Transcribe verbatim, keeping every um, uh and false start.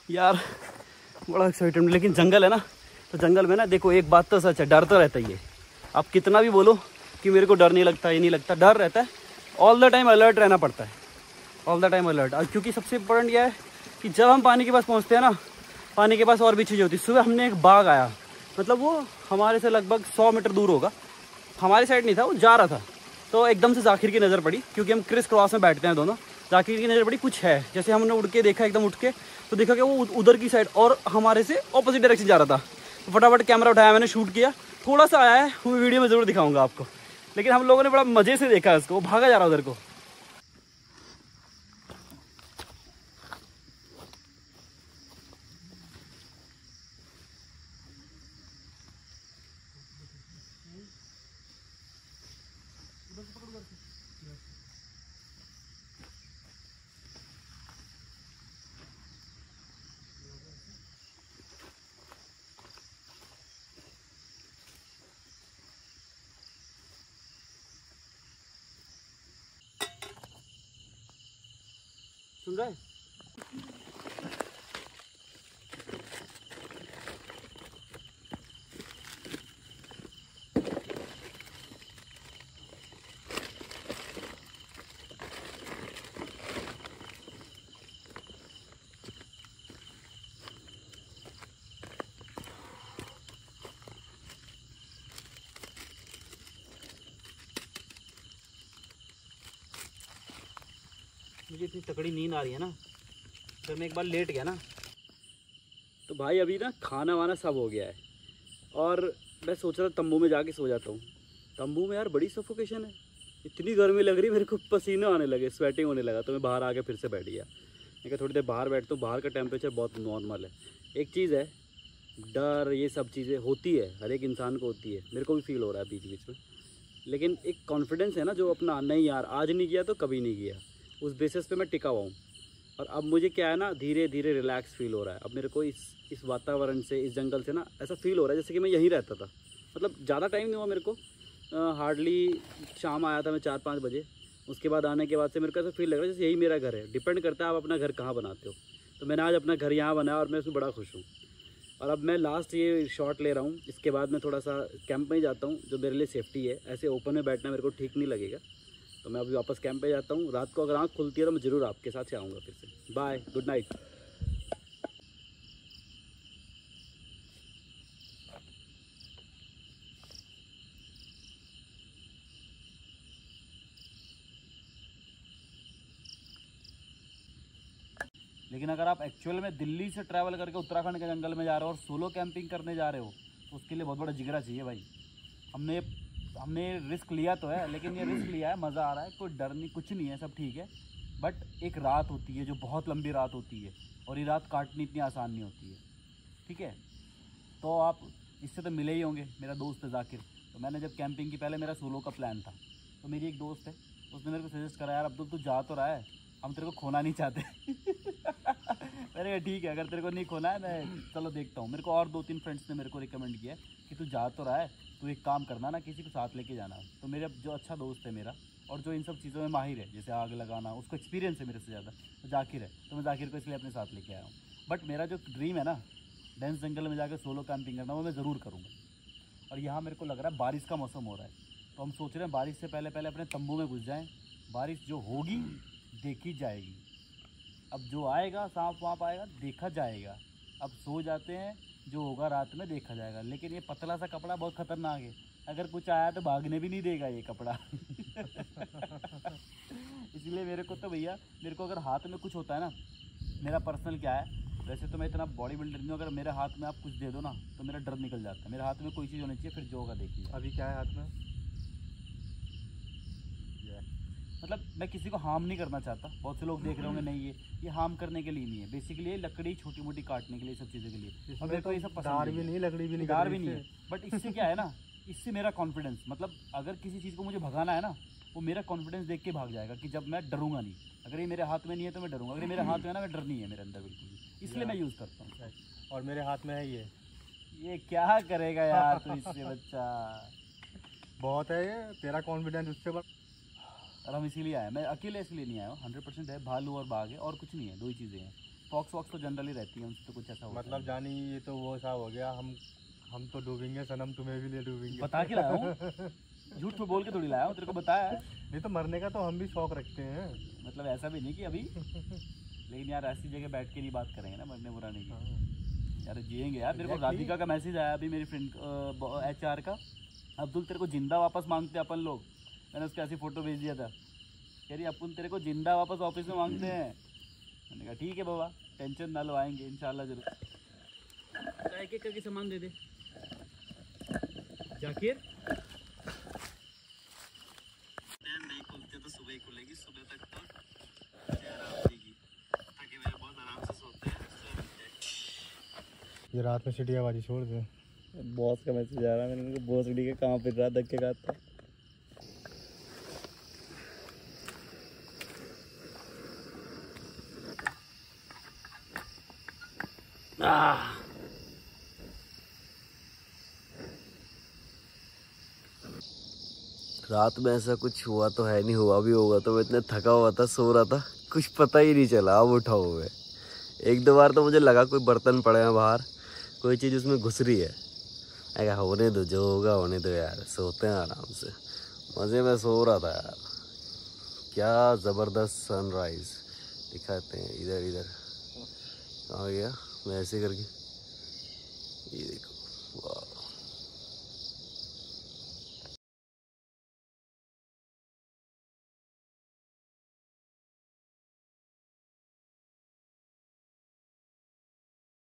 यार बड़ा एक्साइटेड, लेकिन जंगल है ना, तो जंगल में ना देखो एक बात तो सच है, डर तो रहता ही है। आप कितना भी बोलो कि मेरे को डर नहीं लगता, ये नहीं लगता, डर रहता है। ऑल द टाइम अलर्ट रहना पड़ता है, ऑल द टाइम अलर्ट। क्योंकि सबसे इम्पोर्टेंट यह है कि जब हम पानी के पास पहुँचते हैं ना, पानी के पास और भी चीज़ें होती है। सुबह हमने एक बाघ आया, मतलब वो हमारे से लगभग सौ मीटर दूर होगा, हमारी साइड नहीं था, वो जा रहा था। तो एकदम से जाकिर की नज़र पड़ी, क्योंकि हम क्रिस क्रॉस में बैठते हैं दोनों। जाकिर की नज़र पड़ी कुछ है, जैसे हमने उड़ के देखा, एकदम उठ के तो देखा कि वो उधर की साइड और हमारे से ऑपोजिट डायरेक्शन जा रहा था। तो फटाफट कैमरा उठाया, मैंने शूट किया। थोड़ा सा आया है, वो वीडियो में ज़रूर दिखाऊंगा आपको, लेकिन हम लोगों ने बड़ा मज़े से देखा उसको, वो भागा जा रहा उधर को। सुन रहा है? मुझे इतनी तकड़ी नींद आ रही है ना, फिर मैं एक बार लेट गया ना, तो भाई अभी ना खाना वाना सब हो गया है, और मैं सोच रहा तंबू में जाके सो जाता हूँ। तंबू में यार बड़ी सफोकेशन है, इतनी गर्मी लग रही, मेरे को पसीने आने लगे, स्वेटिंग होने लगा, तो मैं बाहर आके फिर से बैठ गया। मैं कहा थोड़ी देर बाहर बैठता हूँ, बाहर का टेम्परेचर बहुत नॉर्मल है। एक चीज़ है, डर ये सब चीज़ें होती है, हर एक इंसान को होती है, मेरे को भी फील हो रहा है बीच बीच में, लेकिन एक कॉन्फिडेंस है ना जो अपना, नहीं यार आज नहीं किया तो कभी नहीं किया, उस बेसिस पे मैं टिका हुआ हूँ। और अब मुझे क्या है ना, धीरे धीरे रिलैक्स फील हो रहा है। अब मेरे को इस इस वातावरण से, इस जंगल से ना ऐसा फील हो रहा है जैसे कि मैं यहीं रहता था। मतलब ज़्यादा टाइम नहीं हुआ मेरे को, हार्डली शाम आया था मैं चार पाँच बजे, उसके बाद आने के बाद से मेरे को ऐसा फील लग रहा है जैसे यही मेरा घर है। डिपेंड करता है आप अपना घर कहाँ बनाते हो। तो मैंने आज अपना घर यहाँ बनाया और मैं उसमें बड़ा खुश हूँ। और अब मैं लास्ट ये शॉट ले रहा हूँ, इसके बाद मैं थोड़ा सा कैंप में ही जाता हूँ, जो मेरे लिए सेफ्टी है। ऐसे ओपन में बैठना मेरे को ठीक नहीं लगेगा, तो मैं अभी वापस कैंप पे जाता हूँ। रात को अगर आँख खुलती है तो मैं ज़रूर आपके साथ आऊँगा फिर से। Bye, good night. लेकिन अगर आप एक्चुअल में दिल्ली से ट्रैवल करके उत्तराखंड के जंगल में जा रहे हो और सोलो कैंपिंग करने जा रहे हो, तो उसके लिए बहुत बड़ा जिगरा चाहिए भाई। हमने हमने रिस्क लिया तो है, लेकिन ये रिस्क लिया है, मज़ा आ रहा है, कोई डर नहीं, कुछ नहीं है, सब ठीक है। बट एक रात होती है जो बहुत लंबी रात होती है, और ये रात काटनी इतनी आसान नहीं होती है, ठीक है। तो आप इससे तो मिले ही होंगे, मेरा दोस्त है जाकिर। तो मैंने जब कैंपिंग की, पहले मेरा सोलो का प्लान था, तो मेरी एक दोस्त है, उसने मेरे को सजेस्ट करा, यार अब्दुल तू जा तो रहा है, हम तेरे को खोना नहीं चाहते। मैंने कहा ठीक है, अगर तेरे को नहीं खोना है, मैं चलो देखता हूँ। मेरे को और दो तीन फ्रेंड्स ने मेरे को रिकमेंड किया कि तू जा तो रहा है, तू एक काम करना ना, किसी को साथ लेके जाना। तो मेरा जो अच्छा दोस्त है मेरा, और जो इन सब चीज़ों में माहिर है, जैसे आग लगाना, उसको एक्सपीरियंस है मेरे से ज़्यादा, तो जाकिर है। तो मैं जाकिर को इसलिए अपने साथ लेके आया हूँ। बट मेरा जो ड्रीम है ना, डेंस जंगल में जाकर सोलो कैंपिंग करना, वो मैं ज़रूर करूँगा। और यहाँ मेरे को लग रहा है बारिश का मौसम हो रहा है, तो हम सोच रहे हैं बारिश से पहले पहले अपने तंबू में घुस जाएँ। बारिश जो होगी देखी जाएगी, अब जो आएगा सांप वाप आएगा देखा जाएगा। अब सो जाते हैं, जो होगा रात में देखा जाएगा। लेकिन ये पतला सा कपड़ा बहुत खतरनाक है, अगर कुछ आया तो भागने भी नहीं देगा ये कपड़ा। इसलिए मेरे को तो भैया, मेरे को अगर हाथ में कुछ होता है ना, मेरा पर्सनल क्या है, वैसे तो मैं इतना बॉडी बिल्डर नहीं हूँ, अगर मेरे हाथ में आप कुछ दे दो ना तो मेरा डर निकल जाता है। मेरे हाथ में कोई चीज़ होनी चाहिए, फिर जो होगा देखिए। अभी क्या है हाथ में? मतलब मैं किसी को हार्म नहीं करना चाहता। बहुत से लोग देख रहे होंगे, नहीं ये ये हार्म करने के लिए नहीं है, बेसिकली ये लकड़ी छोटी मोटी काटने के लिए, सब चीज़ों के लिए। और मेरे को ये सब पसंद भी नहीं, लकड़ी भी नहीं, दार भी नहीं है। बट इससे क्या है ना, इससे मेरा कॉन्फिडेंस, मतलब अगर किसी चीज़ को मुझे भगाना है ना, वो मेरा कॉन्फिडेंस देख के भाग जाएगा कि जब मैं डरूंगा नहीं। अगर ये मेरे हाथ में नहीं है तो मैं डरूंगा, अगर ये मेरे हाथ में है ना, मैं डर नहीं है मेरे अंदर बिल्कुल भी, इसलिए मैं यूज़ करता हूँ। और मेरे हाथ में है ये ये क्या करेगा यार तू इससे बच्चा, बहुत है ये, तेरा कॉन्फिडेंस उससे बढ़। और हम इसीलिए आए, मैं अकेले इसलिए नहीं आया हूँ, हंड्रेड परसेंट है, भालू और बाघ है, और कुछ नहीं है, दो ही चीज़ें हैं। फॉक्स वॉक्स तो जनरली रहती है, उनसे तो कुछ ऐसा होता मतलब जानी ये तो वो सा हो गया, हम हम तो डूबेंगे सनम, तुम्हें भी ले डूबेंगे। बता के लाया हूँ, झूठ तो बोल के थोड़ी लाया हूँ, तेरे को बताया है। नहीं तो मरने का तो हम भी शौक रखते हैं। मतलब ऐसा भी नहीं कि अभी, लेकिन यार ऐसी जगह बैठ के नहीं बात करेंगे ना मरने बुराने की। यार जिएंगे यार। मेरे को राधिका का मैसेज आया अभी, मेरी फ्रेंड एच आर का, अब्दुल तेरे को जिंदा वापस मांगते हैं अपन लोग। मैंने उसको ऐसी फोटो भेज दिया था, कह रही अपन तेरे को जिंदा वापस ऑफिस में मांगते हैं। मैंने कहा ठीक है बाबा, टेंशन ना लो, आएंगे इंशाल्लाह जरूर। एक एक करके सामान दे दे जाकिर। नहीं खुलते तो सुबह ही खुलेगी, सुबह तक तो आराम देगी, ताकि मैं बहुत आराम से सोते हैं। ये रात में सीटी आवाज़ी छोड़ दे। बॉस का मैसेज आ रहा है, मैंने बॉस डी के कहाँ फिर रहा, धक्के खाता। रात में ऐसा कुछ हुआ तो है नहीं, हुआ भी होगा तो मैं इतना थका हुआ था, सो रहा था, कुछ पता ही नहीं चला। अब उठा हुआ है, एक दो बार तो मुझे लगा कोई बर्तन पड़े हैं बाहर, कोई चीज़ उसमें घुस रही है। अगर होने दो, जो होगा होने दो यार, सोते हैं आराम से, मज़े में सो रहा था यार। क्या ज़बरदस्त सनराइज़ दिखाते हैं इधर इधर। आ गया मैं ऐसे करके, ये देखो वाह।